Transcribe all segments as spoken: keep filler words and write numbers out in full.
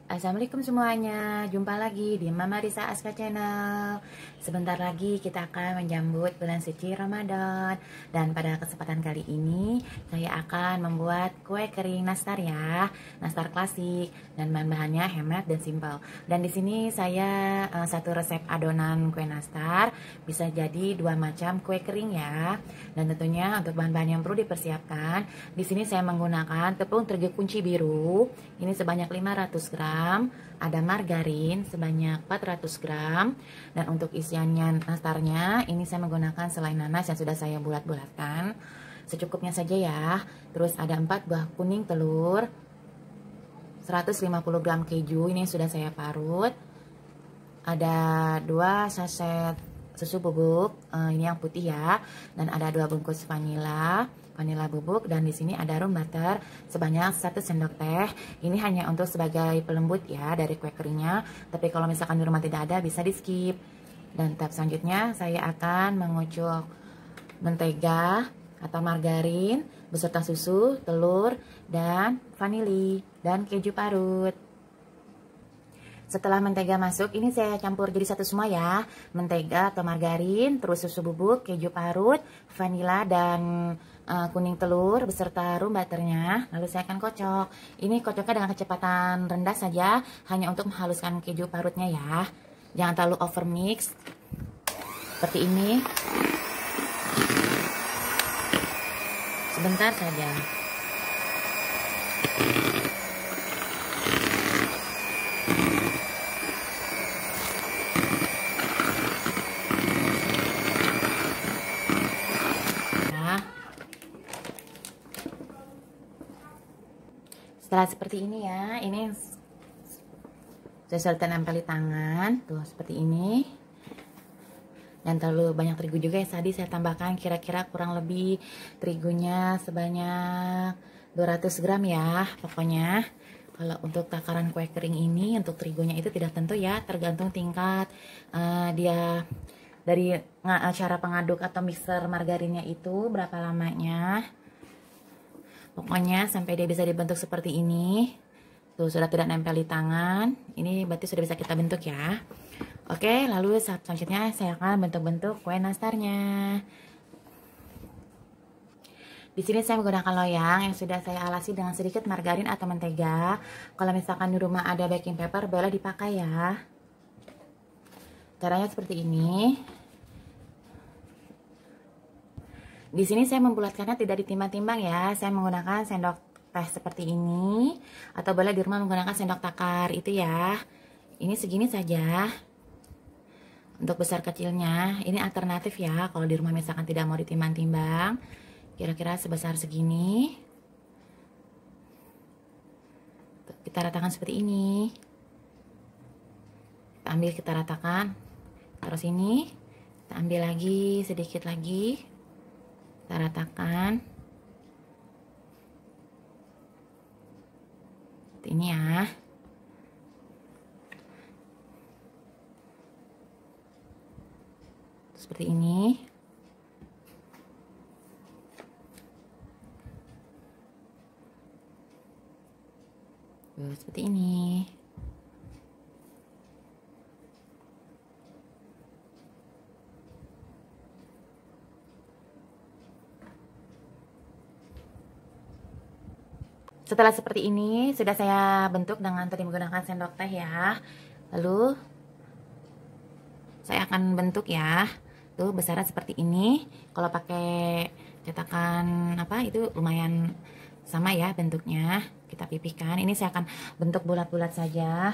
Assalamualaikum semuanya, jumpa lagi di Mama Risa Aska Channel. Sebentar lagi kita akan menjambut bulan suci Ramadan. Dan pada kesempatan kali ini saya akan membuat kue kering nastar ya, nastar klasik. Dan bahan-bahannya hemat dan simpel. Dan di sini saya uh, satu resep adonan kue nastar, bisa jadi dua macam kue kering ya. Dan tentunya untuk bahan-bahan yang perlu dipersiapkan, di sini saya menggunakan tepung terigu kunci biru, ini sebanyak lima ratus gram, ada margarin sebanyak empat ratus gram, dan untuk isiannya nastarnya ini saya menggunakan selai nanas yang sudah saya bulat-bulatkan secukupnya saja ya. Terus ada empat buah kuning telur, seratus lima puluh gram keju ini sudah saya parut, ada dua saset susu bubuk, uh, ini yang putih ya, dan ada dua bungkus vanila vanila bubuk, dan di sini ada room butter sebanyak satu sendok teh. Ini hanya untuk sebagai pelembut ya dari kue keringnya, tapi kalau misalkan di rumah tidak ada bisa di skip. Dan tahap selanjutnya saya akan mengucuk mentega atau margarin beserta susu, telur, dan vanili dan keju parut. Setelah mentega masuk, ini saya campur jadi satu semua ya. Mentega atau margarin, terus susu bubuk, keju parut, vanila, dan uh, kuning telur beserta room butternya. Lalu saya akan kocok. Ini kocoknya dengan kecepatan rendah saja, hanya untuk menghaluskan keju parutnya ya. Jangan terlalu over mix. Seperti ini. Sebentar saja. Setelah seperti ini ya, ini saya sudah nempel di tangan, tuh seperti ini. Dan terlalu banyak terigu juga ya, tadi saya tambahkan kira-kira kurang lebih terigunya sebanyak dua ratus gram ya. Pokoknya kalau untuk takaran kue kering ini, untuk terigunya itu tidak tentu ya, tergantung tingkat uh, dia dari uh, cara pengaduk atau mixer margarinnya itu berapa lamanya. Pokoknya sampai dia bisa dibentuk seperti ini. Tuh sudah tidak nempel di tangan. Ini berarti sudah bisa kita bentuk ya. Oke, lalu saat selanjutnya saya akan bentuk-bentuk kue nastarnya. Di sini saya menggunakan loyang yang sudah saya alasi dengan sedikit margarin atau mentega. Kalau misalkan di rumah ada baking paper, boleh dipakai ya. Caranya seperti ini. Di sini saya membulatkannya tidak ditimbang-timbang ya. Saya menggunakan sendok teh seperti ini, atau boleh di rumah menggunakan sendok takar itu ya. Ini segini saja. Untuk besar kecilnya, ini alternatif ya. Kalau di rumah misalkan tidak mau ditimbang-timbang, kira-kira sebesar segini. Kita ratakan seperti ini. Kita ambil, kita ratakan. Terus ini, kita ambil lagi sedikit lagi. Kita ratakan seperti ini ya. Seperti ini. Tuh, seperti ini. Setelah seperti ini, sudah saya bentuk dengan tadi menggunakan sendok teh ya. Lalu saya akan bentuk ya. Tuh besarnya seperti ini. Kalau pakai cetakan apa itu lumayan sama ya bentuknya. Kita pipihkan. Ini saya akan bentuk bulat-bulat saja.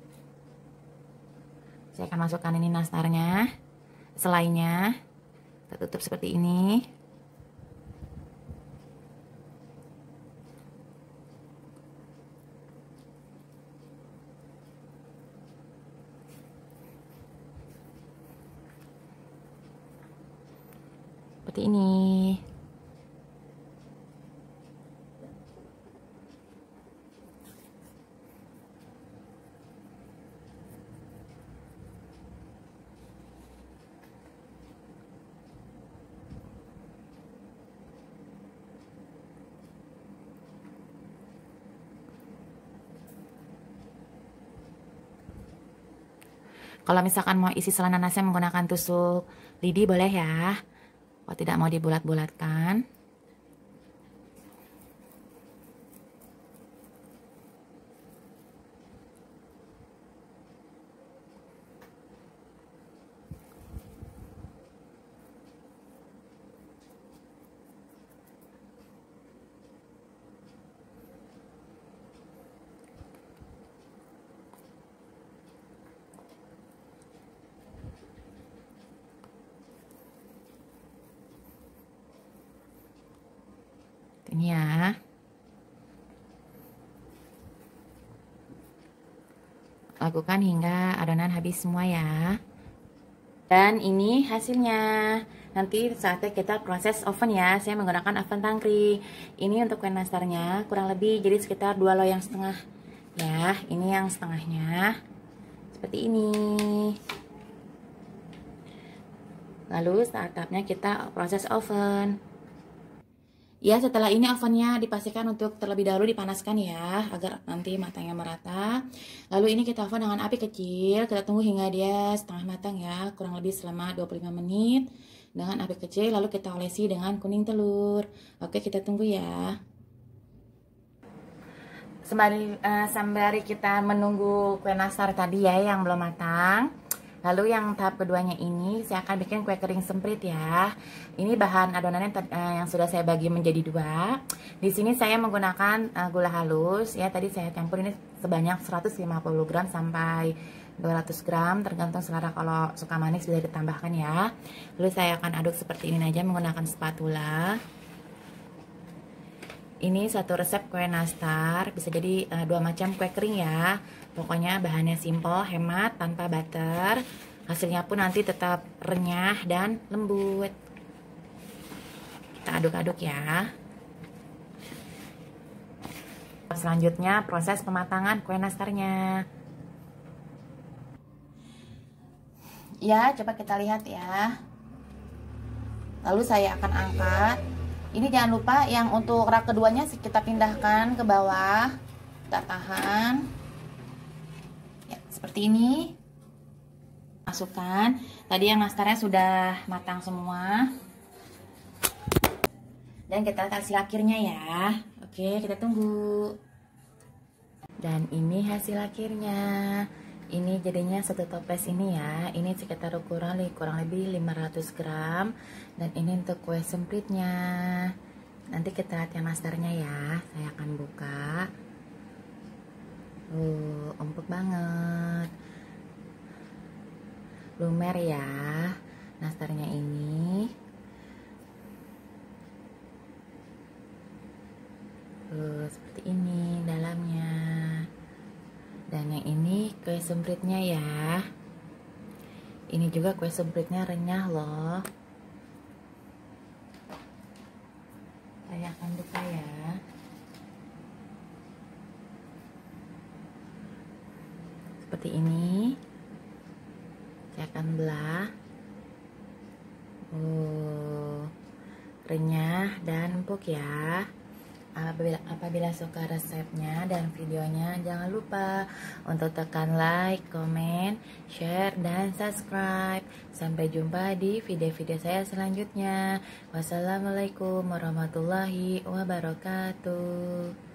Saya akan masukkan ini nastarnya, selainya. Kita tutup seperti ini. Seperti ini. Kalau misalkan mau isi selana nasnya menggunakan tusuk lidi boleh ya. Kalau tidak mau dibulat-bulatkan. Ini ya. Lakukan hingga adonan habis semua ya. Dan ini hasilnya. Nanti saatnya kita proses oven ya. Saya menggunakan oven tangkring. Ini untuk kue nastarnya kurang lebih jadi sekitar dua loyang setengah. Ya, ini yang setengahnya. Seperti ini. Lalu saatnya kita proses oven. Ya, setelah ini ovennya dipastikan untuk terlebih dahulu dipanaskan ya, agar nanti matangnya merata. Lalu ini kita oven dengan api kecil, kita tunggu hingga dia setengah matang ya, kurang lebih selama dua puluh lima menit dengan api kecil. Lalu kita olesi dengan kuning telur. Oke, kita tunggu ya. Sembari, uh, sembari kita menunggu kue nastar tadi ya yang belum matang. Lalu yang tahap keduanya ini saya akan bikin kue kering semprit ya. Ini bahan adonannya uh, yang sudah saya bagi menjadi dua. Di sini saya menggunakan uh, gula halus ya. Tadi saya campur ini sebanyak seratus lima puluh gram sampai dua ratus gram, tergantung selera. Kalau suka manis bisa ditambahkan ya. Lalu saya akan aduk seperti ini aja menggunakan spatula. Ini satu resep kue nastar, bisa jadi uh, dua macam kue kering ya. Pokoknya bahannya simple, hemat, tanpa butter. Hasilnya pun nanti tetap renyah dan lembut. Kita aduk-aduk ya. Selanjutnya proses pematangan kue nastarnya. Ya, coba kita lihat ya. Lalu saya akan angkat. Ini jangan lupa yang untuk rak keduanya kita pindahkan ke bawah. Kita tahan. Ya, seperti ini. Masukkan. Tadi yang nastarnya sudah matang semua. Dan kita kasih akhirnya ya. Oke, kita tunggu. Dan ini hasil akhirnya. Ini jadinya satu toples ini ya. Ini sekitar ukuran kurang lebih lima ratus gram. Dan ini untuk kue sempritnya. Nanti kita lihat yang nastarnya ya. Saya akan buka. Uh, empuk banget. Lumer ya nastarnya ini. Uh, seperti ini dalamnya. Dan yang ini kue sempritnya ya. Ini juga kue sempritnya renyah loh. Saya akan buka ya. Seperti ini. Saya akan belah. Oh, renyah dan empuk ya. Apabila, apabila suka resepnya dan videonya, jangan lupa untuk tekan like, komen, share, dan subscribe. Sampai jumpa di video-video saya selanjutnya. Wassalamualaikum warahmatullahi wabarakatuh.